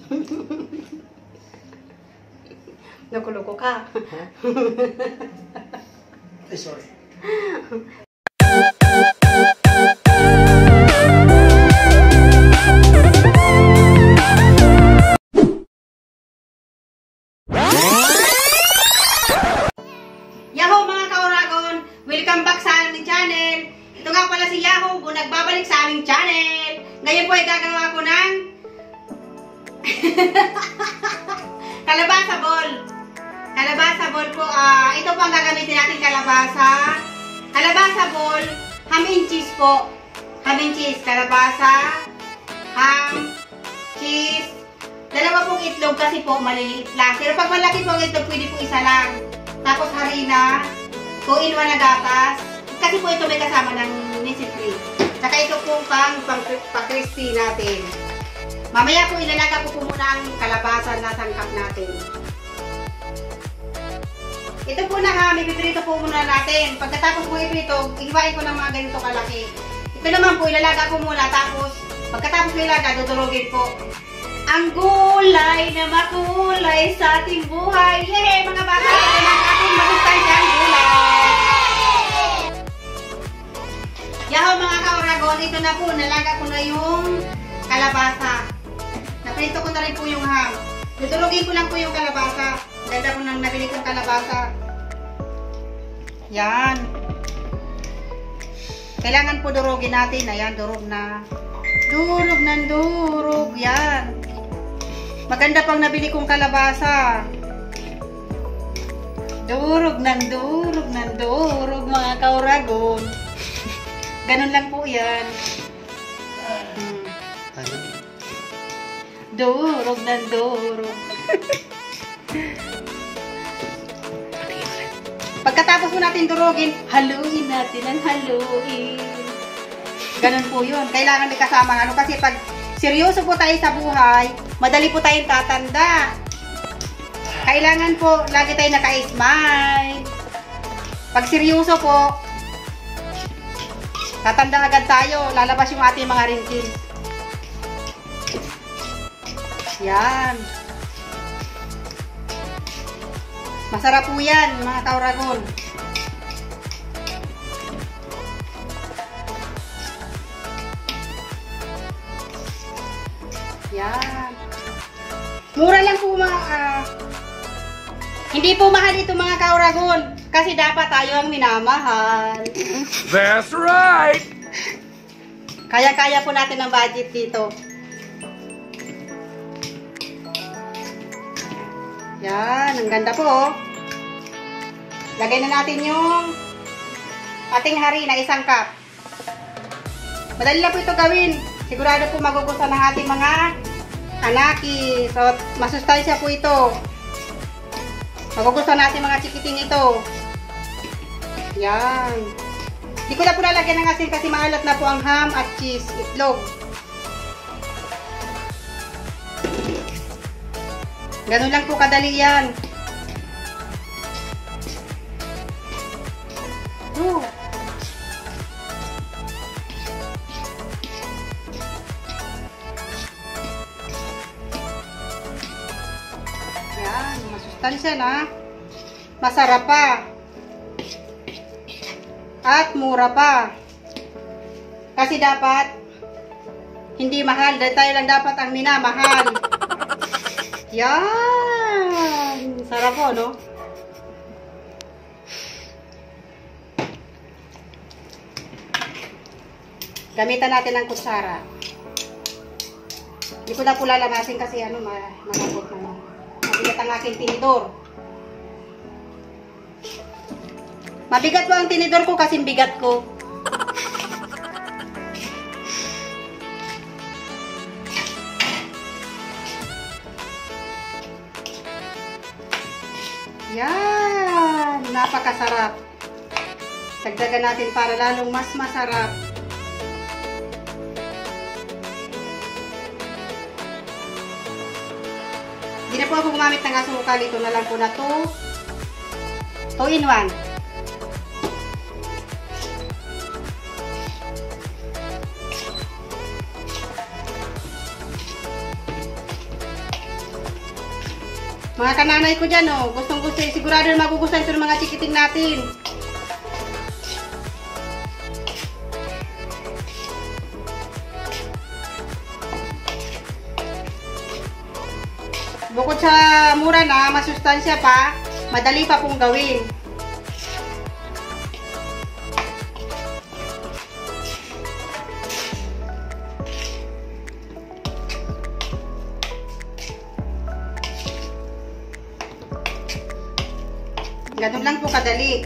Nakuloko ka. Ay, sorry. Yahoo mga kauragon! Welcome back sa aming channel. Ito nga pala si Yahoo, nagbabalik sa aming channel. Ngayon po ay gagawa ko ng kalabasa ball. Kalabasa ball po, ito po ang gagamitin natin kalabasa. Kalabasa ball, ham and cheese po. Ham and cheese, kalabasa, ham, cheese. Dalawa pong itlog kasi po maliliit lang. Pero pag malaki po ang itlog, pwede po isa lang. Tapos harina, 2-in-1 na gatas. Kasi po ito may kasama ng Nestle. Saka ito po pang-crispy natin. Mamaya po ilalaga ko po muna ang kalabasa na sangkap natin. Ito po na ham, ipiprito po muna natin. Pagkatapos po iprito, ihiwain ko ng mga ganito kalaki. Ito naman po ilalaga ko muna. Tapos pagkatapos ko ilaga, dudurugin po. Ang gulay na makulay sa ating buhay. Yay! Mga bata, ito na ating masustansiyang gulay. Yahoo mga kauragon, ito na po. Nalaga ko na yung kalabasa. Naprito ko na rin po yung ham. Dudurugin ko lang po yung kalabasa. Ganda ko nang nabili kong kalabasa. Yan. Kailangan po durugin natin. Ayan, durog na. Durog ng durog. Yan. Maganda pang nabili kong kalabasa. Durog ng durog ng durog mga kauragon. Ganun lang po yan. Durog ng durog. Pagkatapos po natin durugin, haluin natin ang haluin. Ganun po yun. Kailangan may kasama. Ano kasi pag seryoso po tayo sa buhay, madali po tayong tatanda. Kailangan po, lagi tayo naka-smile. Pag seryoso po, tatanda agad tayo. Lalabas yung ating mga wrinkles. Yan. Masarap po yan, mga kauragon. Yan. Mura lang po mga hindi po mahal ito mga kauragon. Kasi dapat tayo ang minamahal. That's right! Kaya-kaya po natin ang budget dito. Yan. Ang ganda po oh. Lagay na natin yung ating harina, isang cup. Madali lang po ito gawin. Sigurado po magugustuhan ng ating mga anaki. So, masustansya po ito. Magugustuhan natin mga chikiting ito. Yan. Hindi ko na po lalagyan ng asin kasi maalat na po ang ham at cheese, itlog. Ganun lang po kadali yan. Yan, masustansya na. Masarap pa. At mura pa. Kasi dapat hindi mahal. Dahil tayo lang dapat ang minamahal. Yan. Sarap po, no? Gamitan natin ng kutsara. Hindi ko na po lalamasin kasi ano, malambot na. Mabigat ang aking tinidor. Mabigat po ang tinidor ko kasi bigat ko. Yan! Napakasarap. Dagdagan natin para lalong mas masarap. Hindi na po ako gumamit ng asukal. Ito na lang po na 2-in-1. Mga kananay ko dyan, oh. Gustong gusto. Sigurado na magugustuhan ito ng mga chikiting natin. Bukod sa mura na, masustansya pa, madali pa pong gawin. Ganun lang po kadali.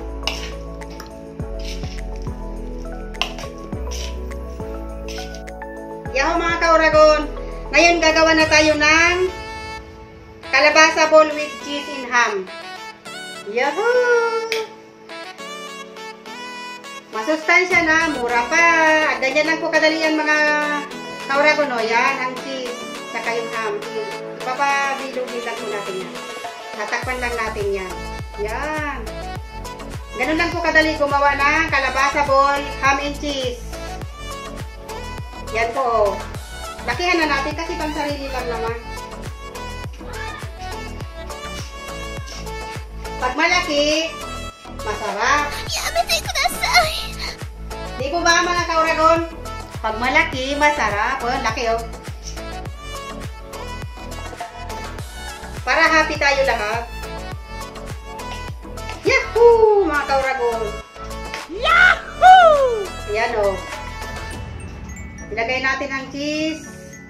Yaho mga kauragon, ngayon gagawa na tayo ng kalabasa ball with cheese and ham. Yahoo! Masustansya na, mura pa. Ganyan lang po kadali yan mga kauragon. O, yan, ang cheese, saka yung ham. Ipapabilugin lang po natin yan. Tatakpan lang natin yan. Yan. Ganun lang po kadali gumawa ng kalabasa ball, ham and cheese. Yan po. Lakihan na natin kasi pang sarili lang naman. Pag malaki, masarap. Yamete kudasai. Di po ba mga kauragon? Pag malaki, masarap. Oh, laki oh. Para happy tayo lahat. Yahoo! Mga kauragon. Yahoo! Ayan o. Ilagay natin ang cheese.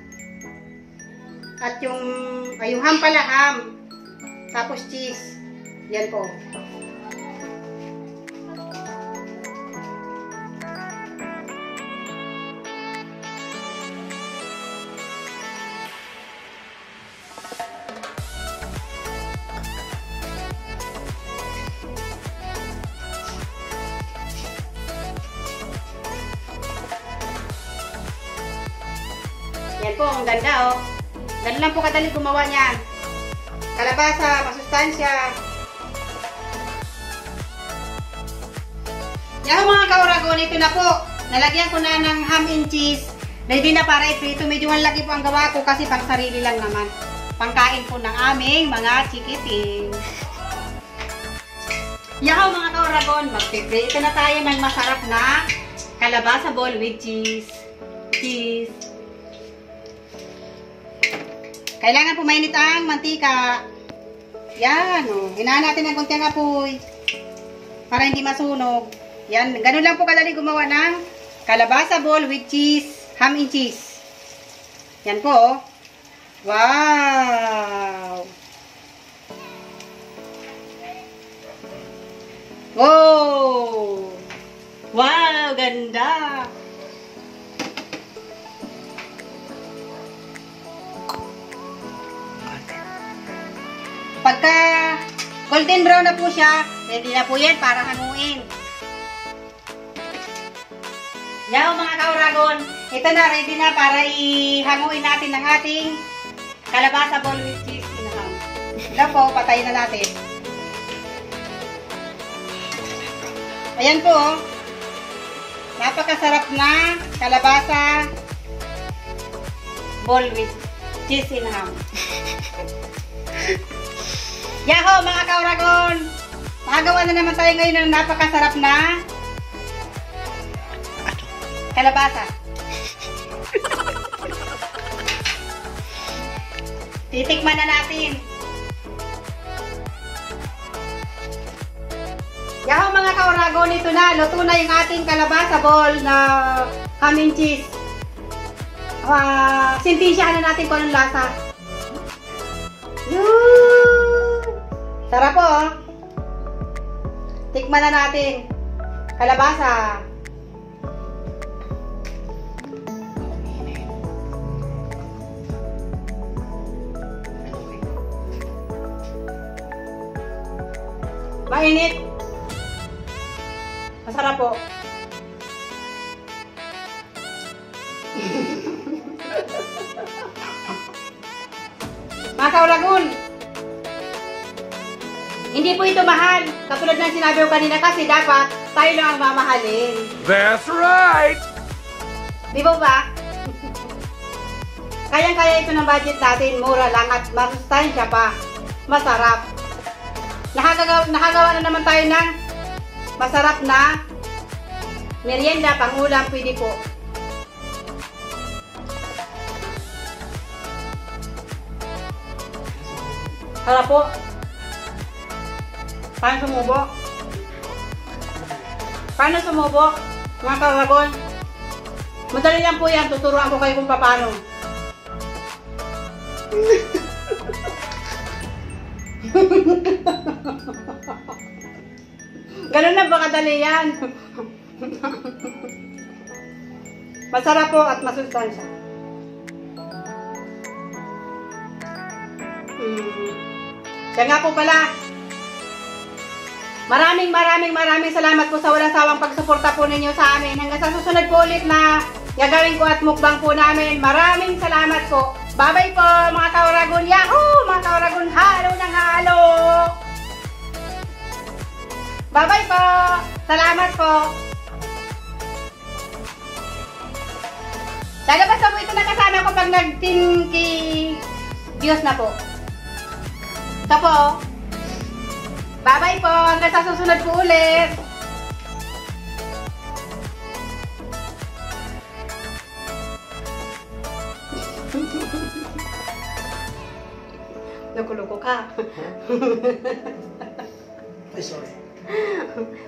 At yung ham pala, ham. Tapos cheese. Yan po. Yan po, ang ganda oh. Ganun lang po kadali gumawa niyan. Kalabasa, masustansya. Yan mga kauragon, ito na po. Nalagyan ko na ng ham and cheese. Ready na para iprito. Medyo malaki po ang gawa ko kasi pang sarili lang naman. Pangkain po ng aming mga chikiting. Yaho mga kauragon, magpiprito na tayo ng masarap na kalabasa ball with cheese. Cheese. Kailangan pumainit ang mantika. Yan, o. Hinaan natin ng konti ang apoy. Para hindi masunog. Yan, ganun lang po kadali gumawa ng kalabasa ball with cheese, ham and cheese. Yan po, o. Wow! Wow! Wow, ganda! Pagka golden brown na po siya, ready na po yan para hanguin. Yan mga kauragon, ito na, ready na para ihanguin natin ng ating kalabasa ball with cheese and ham. Yan po, patayin na natin. Ayan po, napakasarap na kalabasa ball with cheese and ham. Yaho mga kauragon! Makagawa na naman tayo ngayon ng napakasarap na kalabasa. Titikman na natin. Yaho mga kauragon, ito na. Luto na yung ating kalabasa ball na ham and cheese. Sintinsyahan na natin kung anong lasa. Yun! Sarap po, oh. Tikman na natin. Kalabasa. Mainit. Masarap po. Mga kauragon, hindi po ito mahal. Katulad ng sinabi ko kanina kasi dapat tayo lang ang mamahalin. That's right! Di ba ba? Kayang-kaya ito ng budget natin. Mura lang at masustansya pa. masarap. Nakagawa na naman tayo ng masarap na merienda, pangulam, pwede po. Hala po. Paano sumubo? Paano sumubo? Mga karagon. Madali lang po yan. Tuturuan ko kayo kung paano. Ganun na ba kadali yan? Masarap po at masustansya. Kaya nga po pala, maraming salamat po sa walang sawang pagsuporta po ninyo sa amin. Hanggang sa susunod po ulit na gagawin ko at mukbang po namin. Maraming salamat po. Bye-bye po mga kauragon. Yahoo! Mga kauragon, halo ng halo! Bye-bye po! Salamat po! Lalabas na po ito na kasama ko pag nagtingki Diyos na po. Ito po. Bye-bye po. Hanggang sa susunod po ulit. Loko-loko ka. Sorry.